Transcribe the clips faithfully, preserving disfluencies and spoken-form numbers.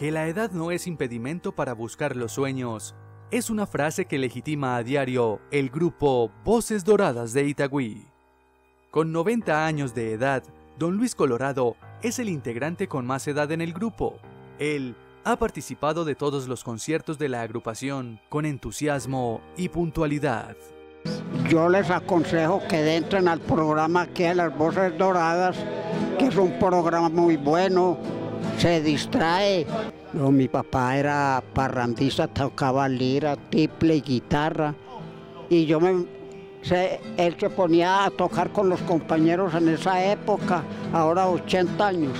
que la edad no es impedimento para buscar los sueños es una frase que legitima a diario el grupo Voces Doradas de Itagüí. Con noventa años de edad, Don Luis Colorado es el integrante con más edad en el grupo. Él ha participado de todos los conciertos de la agrupación con entusiasmo y puntualidad. Yo les aconsejo que entren al programa que es Las Voces Doradas, que es un programa muy bueno, se distrae. No, mi papá era parrandista, tocaba lira, tiple y guitarra, y yo me, se, él se ponía a tocar con los compañeros en esa época, ahora ochenta años.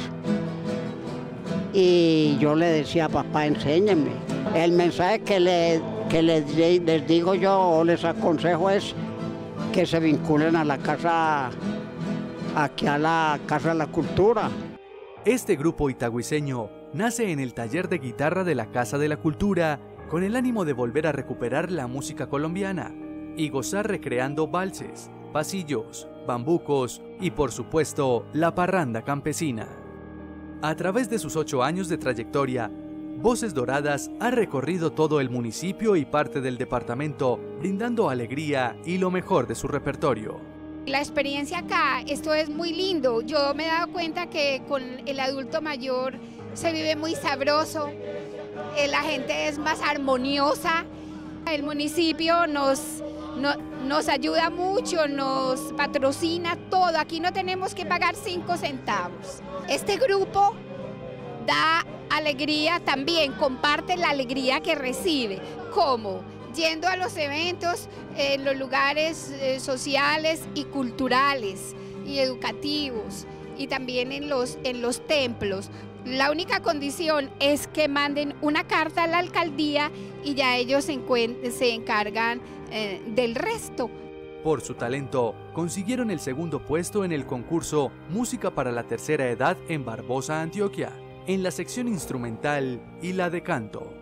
Y yo le decía, papá, enséñeme. El mensaje que, le, que les, les digo yo o les aconsejo es que se vinculen a la casa, aquí a la Casa de la Cultura. Este grupo itagüiseño nace en el taller de guitarra de la Casa de la Cultura con el ánimo de volver a recuperar la música colombiana y gozar recreando valses, pasillos, bambucos y por supuesto la parranda campesina. A través de sus ocho años de trayectoria, Voces Doradas ha recorrido todo el municipio y parte del departamento, brindando alegría y lo mejor de su repertorio. La experiencia acá, esto es muy lindo. Yo me he dado cuenta que con el adulto mayor se vive muy sabroso, la gente es más armoniosa, el municipio nos, no, nos ayuda mucho, nos patrocina todo, aquí no tenemos que pagar cinco centavos. Este grupo da alegría también, comparte la alegría que recibe. ¿Cómo? Yendo a los eventos en los lugares eh, sociales y culturales y educativos y también en los, en los templos. La única condición es que manden una carta a la alcaldía y ya ellos se, se encargan eh, del resto. Por su talento, consiguieron el segundo puesto en el concurso Música para la Tercera Edad en Barbosa, Antioquia, en la sección instrumental y la de canto.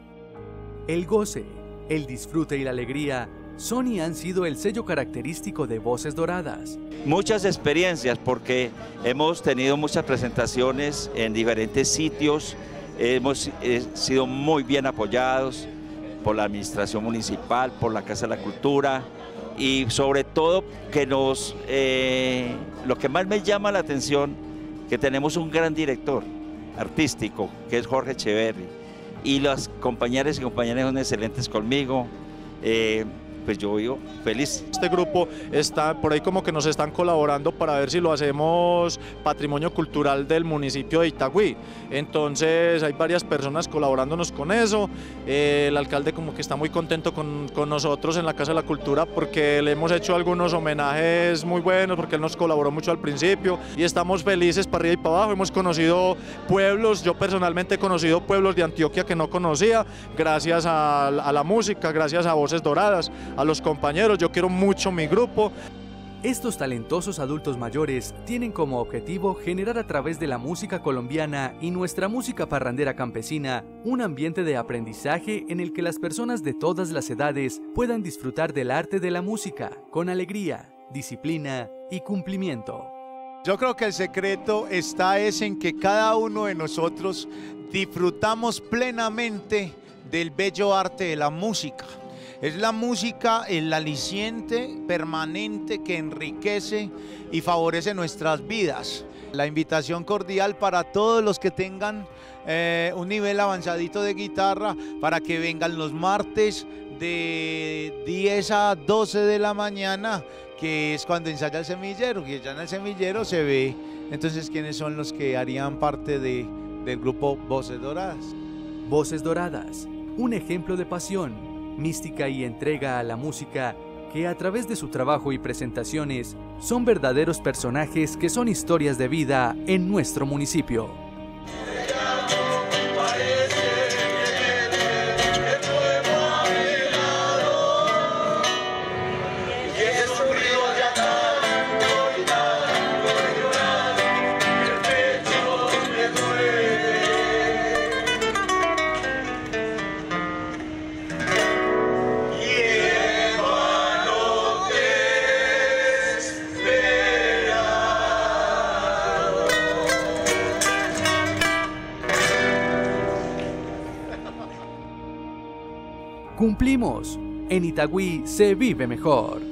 El goce, el disfrute y la alegría son y han sido el sello característico de Voces Doradas. Muchas experiencias porque hemos tenido muchas presentaciones en diferentes sitios, hemos eh, sido muy bien apoyados por la administración municipal, por la Casa de la Cultura y sobre todo que nos, eh, lo que más me llama la atención, que tenemos un gran director artístico que es Jorge Echeverri y las compañeras y compañeros son excelentes conmigo. Eh, pues yo vivo feliz. Este grupo está por ahí como que nos están colaborando para ver si lo hacemos patrimonio cultural del municipio de Itagüí. Entonces hay varias personas colaborándonos con eso. Eh, el alcalde como que está muy contento con, con nosotros en la Casa de la Cultura porque le hemos hecho algunos homenajes muy buenos, porque él nos colaboró mucho al principio y estamos felices para arriba y para abajo. Hemos conocido pueblos, yo personalmente he conocido pueblos de Antioquia que no conocía, gracias a, a la música, gracias a Voces Doradas, a los compañeros. Yo quiero mucho mi grupo. Estos talentosos adultos mayores tienen como objetivo generar a través de la música colombiana y nuestra música parrandera campesina un ambiente de aprendizaje en el que las personas de todas las edades puedan disfrutar del arte de la música con alegría, disciplina y cumplimiento. Yo creo que el secreto está es en que cada uno de nosotros disfrutamos plenamente del bello arte de la música. Es la música el aliciente permanente que enriquece y favorece nuestras vidas. La invitación cordial para todos los que tengan eh, un nivel avanzadito de guitarra para que vengan los martes de diez a doce de la mañana, que es cuando ensaya el semillero, y ya en el semillero se ve entonces quiénes son los que harían parte de, del grupo Voces Doradas. Voces Doradas, un ejemplo de pasión, mística y entrega a la música que a través de su trabajo y presentaciones son verdaderos personajes que son historias de vida en nuestro municipio. Cumplimos. En Itagüí se vive mejor.